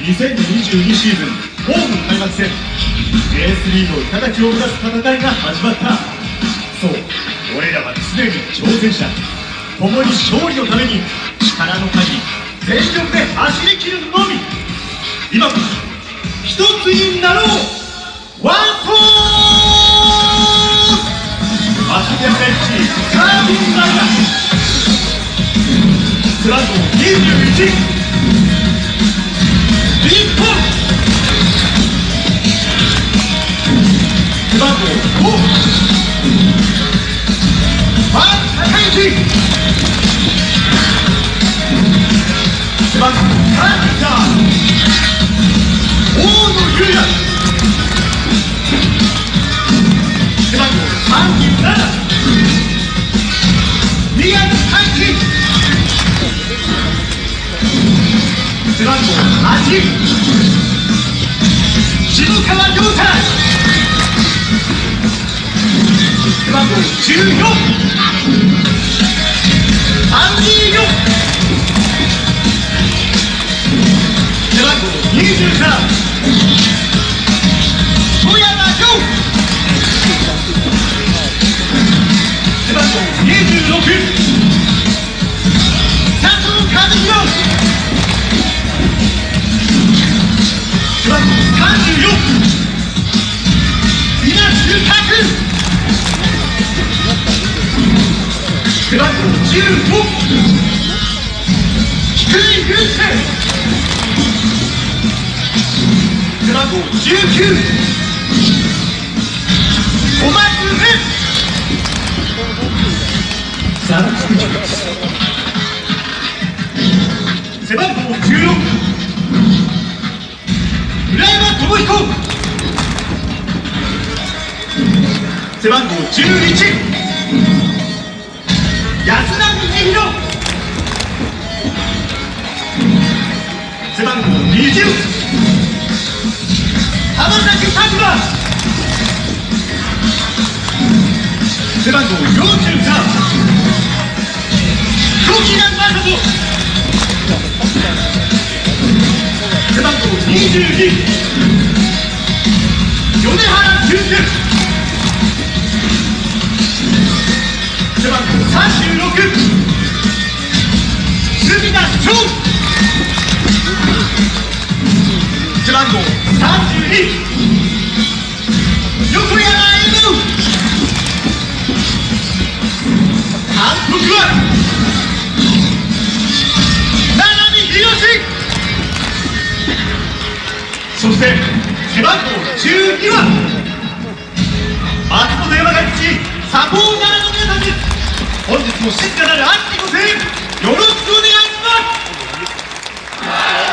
2022シーズンホーム開幕戦 J3 の頂を目指す戦いが始まった。そう、俺らは常に挑戦者、共に勝利のために力の限り全力で走り切るのみ。今こそ一つになろう。ワンソーマスミヤベンチサービングライダー背番号21日本、背番号5マッケンジー、背番号33大野裕也、背番号37宮城大輝、背番号8下川亮太、背番号14アンディ・ヨ、背番号23小山亮、背番号26佐藤和弘、背番号34稲中拓、背番号15菊井雄星、背番号19小松蓮、背番号16村山智彦、背番号11安田美弘、背番号20浜崎拓磨、背番号43時田正人、背番号22米原俊介、背番号36隅田翔、背番号32横山 M、 監督は七海宏、そして背番号12は松本山がサポーターの皆さんです。本日も静かなる熱きご声援よろしくお願いします。